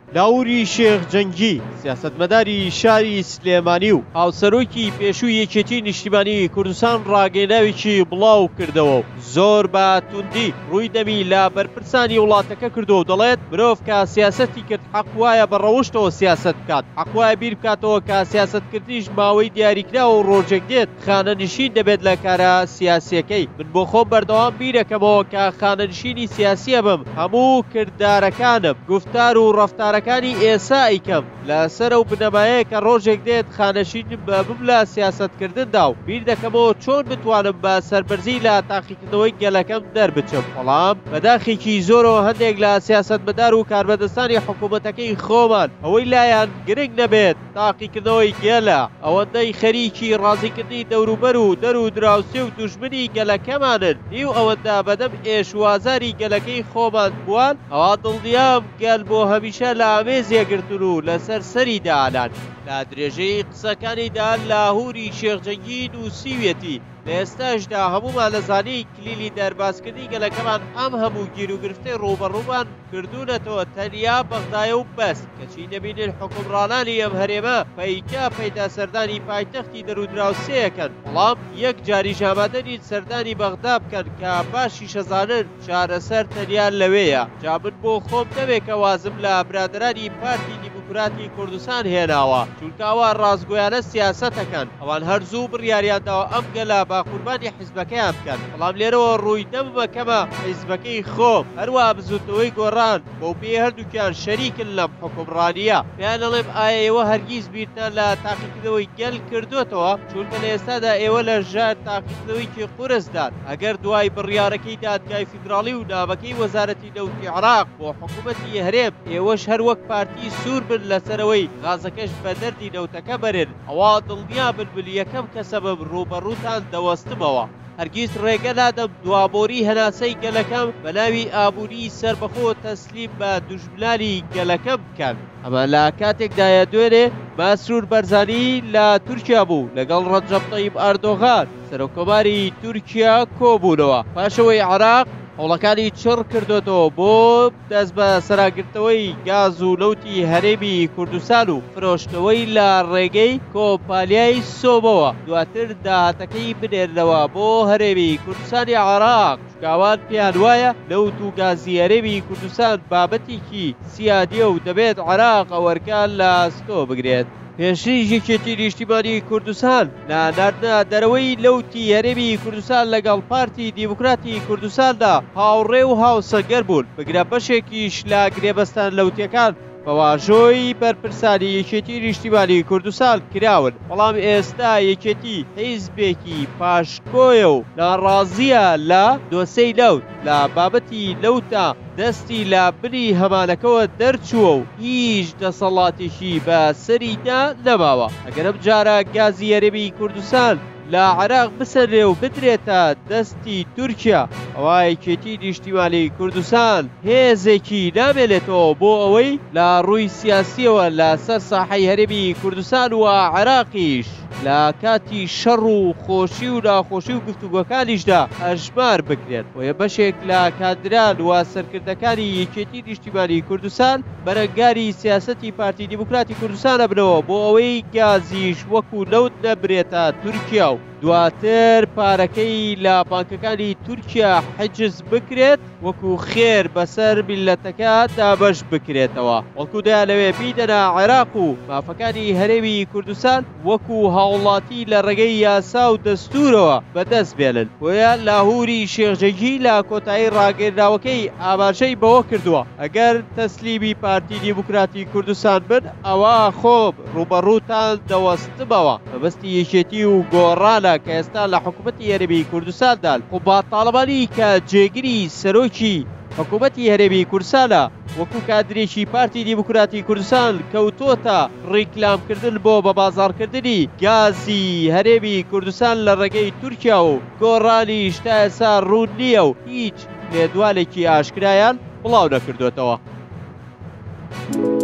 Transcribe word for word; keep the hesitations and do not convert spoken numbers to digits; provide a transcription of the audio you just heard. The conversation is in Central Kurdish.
لاوری شێخ جەنگی سیاسەتمەداری شاری سلێمانی و هاوسەرۆکی پێشووی یەکێتی نیشتیمانی کوردستان ڕاگەیەناوێکی بڵاو کردەوە و زۆر بە توندی ڕووی دەمی لە بەرپرسانی وڵاتەکە کردو و دەڵێت مرۆڤ کە سیاسەتی کرد حەق وایە بە ڕەوشتەوە سیاسەت بکات، حەق وایە بیر بکاتەوە کە سیاسەتکردنیش ماوەی دیاریکراوە و ڕۆژێک دێت خانەنشین دەبێت لە کارە سیاسیەکەی. من بۆ خۆم بەردەوام بیرەکەمەوە کە خانەنشینی سیاسیە بم، هەموو کردارەکانم گفتار و ڕەفتارەکانی ئێسا ئیکەم لەسەر ئەو بنەمایەیە کە ڕۆژێک دێت خانەشینم بم لە سیاسەتکردندا و بیر دەکەمەوە چۆن بتوانم بە سەربەرزی لە تاقیکردنەوەی گەلەکەم دەربچم. بەڵام بەداخێکی زۆرەوە هەندێک لە سیاسەتمەدار و کاربەدەستانی حکوومەتەکەی خۆمان ئەوەی لایەن گرنگ نەبێت تاقیکردنەوەی گەلە، ئەوەندەی خەریکی ڕازیکردنی دەوروبەر و دەر و دراوسێ و دوژمنی گەلەکەمانن نیو ئەوەندە بەدەم ئێشوازاری گەلەکەی خۆمان بووان ئەوا دڵنیام گەل بۆ هەمیشە لە ئامێزیەگرتن و لەسەر سەری دانان. لە درێژەی قسەکانیدا لاهوری شێخ جەنگی نووسیوێتی لە ئێستاشدا هەمومان لەزانی کلیلی دەرباسکردنی گەلەکەمان ئەم هەموو گیر و گرفتەی ڕوبەڕوومان کردوونەتەوە تەنیا بەغدایە و بەس کەچی دەبینن حکومڕانانی ئەم هەرێمە پەیکا پەیدا سەردانی پایتەختی دەرودراوسەیەکەن، بەڵام یەک جاری ژامادەنین سەردانی بەغدا بکەن کە باشی شەزانن چارەسەر تەنیان لەوەیە. جا من بۆ خۆم نەبێت کە وازم لە برادرانی پارتی دیموکراتی کوردستان هێناوە چونکەوە ڕازگۆیانە سیاسەتەکەن، ئەوان هەرزوو بڕیاریانداوە ئەم گەلە با قوربانی حیزبەکەیان بکەن، بەڵام لێرەوە ڕووی دەمەکەمە حیزبەکەی خۆم هەروە بزوتەوەی گۆڕان بۆ پێ هەردووکیان شەریکن لەم حکومڕانیە. پێیان دەڵێم ئایا ئێوە هەرگیز بیرتان لە تاقیکردنەوەی گەل کردوێتەوە چونکە لە ئێستادا ئێوە لە ژار تاقیکردنەوەیکی قورسدان ئەگەر دوای بڕیارەکەی دادگای فیدراڵی و نامەکەی وەزارەتی نەوتی عێراق بۆ حکوومەتی هەرێم ئێوەش هەر وەک پارتی سوور بن لەسەرەوەی غازەکەش بە دەردی نەوتەکە بەرن، ئەوا دڵنیا بن بن یەکەم کەسە بە ڕوبەڕووتان دەوەستمەوە. هەرگیز ڕێگە نادەم دوابۆری هەناسەی گەلەکەم بە ناوی ئابووری سربەخۆ تەسلیم بە دوژمنانی گەلەکە بکەن. ئەمە لە کاتێکدایە دوێنێ مەسرور بەرزانی لە تورکیا بوو لەگەڵ ڕەجەب تەیب ئەردۆغان سەرۆکۆماری تورکیا کۆبوونەوە پاشەوەی عێراق هەوڵەکانی چڕ کردوێتەوە بۆ دەست بە سەراگرتەوەی گاز و لەوتی هەرێمی کوردستان و فرۆشتەوەی لە ڕێگەی کۆمپانیای سۆمەوە دواتر داهاتەکەی بنێرنەوە بۆ هەرێمی کوردستانی عێراق. چکاوان پێیان وایە لەوت و گازی هەرێمی کوردستان بابەتێکی سیادیە و دەبێت عێراق ئەوەرکان لە ئەستۆ بگرێت. پێشتری یەکێتی نیشتیمانی کوردستان لە ناردنا دەرەوەی لەوتی هەرێمی کوردستان لەگەڵ پارتی دیموکراتی کوردستاندا هاوڕێ و هاوسەنگەر بوون بگرە بەشێکیش لە گرێبەستان لەوتیەکان بەواژۆی بەرپرسانی یەکێتی نیشتیمانی کوردستان کراون، بەڵام ئێستا یەکێتی حیزبێکی پاشکۆیە و ناڕازیە لە دۆسەی لەوت لە بابەتی لەوتە دەستی لە بنی هەمانەکەوە دەرچووە و هیچ دەسەڵاتێکی بە سەریدا نەماوە. ئەگەرم جارە گازی هەرێمی کوردستان لە عێراق بسەرێ و بدرێتە دەستی تورکیا ئەوە یەکێتی نیشتیمانی کوردستان هێزێکی نامێنێتەوە بۆ ئەوەی لە ڕووی سیاسیەوە لە سەر ساحەی هەرێمی کوردستان و عێراقیش لە کاتی شەڕ و خۆشی و ناخۆشی و گفتوگۆکانیشدا هەژمار بکرێت. وە بەشێک لە کادران و سەرکردەکانی یەکێتی نیشتیمانی کوردستان بەرەنگاری سیاسەتی پارتی دیموکراتی کوردستانە بنەوە بۆ ئەوەی گازیش وەکو لەوت نەبرێتە تورکیا و دواتر پارەکەی لە بانکەکانی تورکیا حجز بکرێت وەکو خێر بەسەر میلەتەکە دابەش بکرێتەوە، وەکو دەیانەوێ بیدەنە عێراق و مافەکانی هەرێمی کوردستان وەکو هاوڵاتی لە ڕێگەی یاسا و دەستورەوە بەدەست بێنن. وەیە لاهوری شێخ جەنگی لە کۆتایی ڕاگەیەنراوەکەی ئاماژەی بەوە کردووە ئەگەر تەسلیمی پارتی دیموکراتی کوردستان بن ئەوە خۆم ڕوبەڕووتان دەوەستمەوە. مەبەستی یەکێتی و گۆڕانە کە ئێستا لە حکوومەتی هەرێمی کوردستاندان و با تاڵبانی کە جێگیری سەرۆکی حکوومەتی هەرێمی کوردستانە وەکو کادرێکی پارتی دیموکراتی کوردستان کەوتۆتە ڕیکلامکردن بۆ بە بازاڕکردنی گازی هەرێمی کوردستان لە ڕێگەی تورکیا و گۆڕانی شتا ئێستا ڕوون نییە و هیچ لێدوانێکی ئاشکرایان بڵاو نەکردوێتەوە.